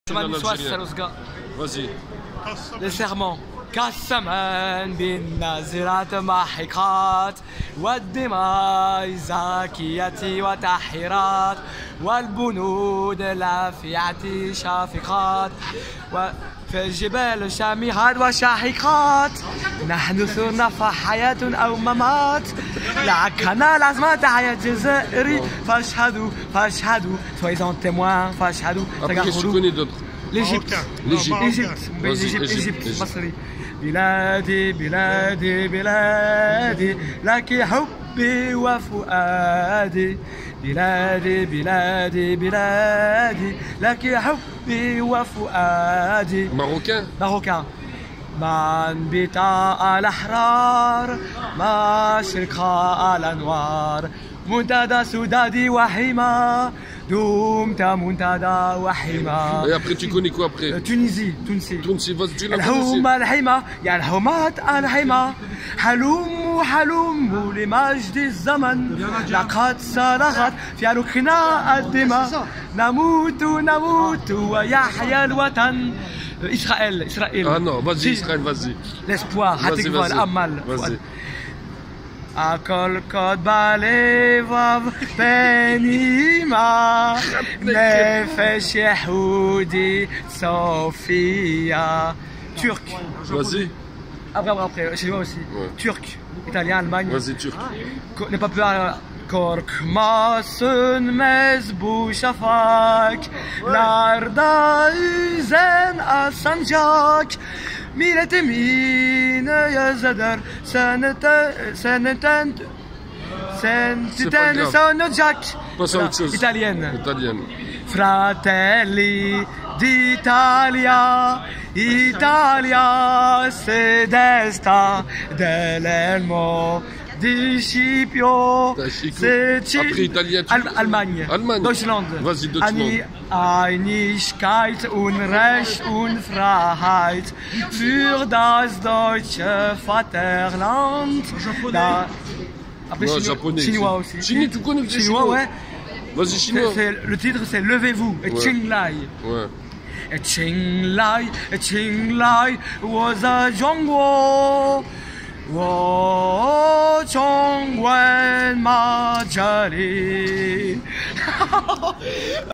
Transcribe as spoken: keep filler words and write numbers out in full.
Vas-y. Les serments. كالسمان بالنازرات محقات والدماء زاكية وتحيرات والبنود لافعة شافقات وفي الجبال شامخات وشاحقات نحن ثرنا فحياة أو ممات لعكنا العزمات حياة جزائري فاشهدوا فاشهدوا soyez témoins فاشهدوا. L'Égypte. L'Égypte. L'Égypte. L'Égypte. مصري. بلادي بلادي بلادي لك حبي وفؤادي بلادي بلادي بلادي لك حبي وفؤادي. Marocain. Marocain. من بتاع الأحرار مشرق الأنوار منتدى سدادي وحيما دمت منتدى وحيما. Et après tu connais quoi après? Tunisie, Tunisie. Tunisie, vas-y, tu la connais. الحومة الحيمة يا الحومات الحيمة حلوم حلوم لمجد الزمن لقد صرخت في عنقنا الدماء نموت نموت ويحيا الوطن. Israël, Israël. Ah non, vas-y, Israël, vas-y. L'espoir, vas-y, vas-y. Amal. Vas-y. הכל קוד בלבב פנימה נפש יהודי סופיה. Turc. Vas-y. Après, après, après, chez moi aussi. Ouais. Turc, italien, Allemagne. Vas-y, turc. N'aie pas peur. Korkmasın mezbu şafak Larda üzen asancak Milletimin yazıdır Seneten Seneten Seneten sonacak. Passe à autre chose. Italienne. Italienne. Fratelli d'Italia, Italia se desta dell'elmo di Scipio. Après italien, tu... Al Allemagne. Allemagne. Deutschland. Vas-y, Deutschland. Einigkeit und Recht und Freiheit für das deutsche Vaterland. Da, après, non, chinois, japonais. Chinois aussi. Chinois, tu connais le chinois, ouais. Vas-y, chinois. Le titre, c'est Levez-vous. Et ouais. Ching Lai. Ouais. Et Ching Lai, et Ching Lai was a Zhongguo. Wo Chongwen Majari.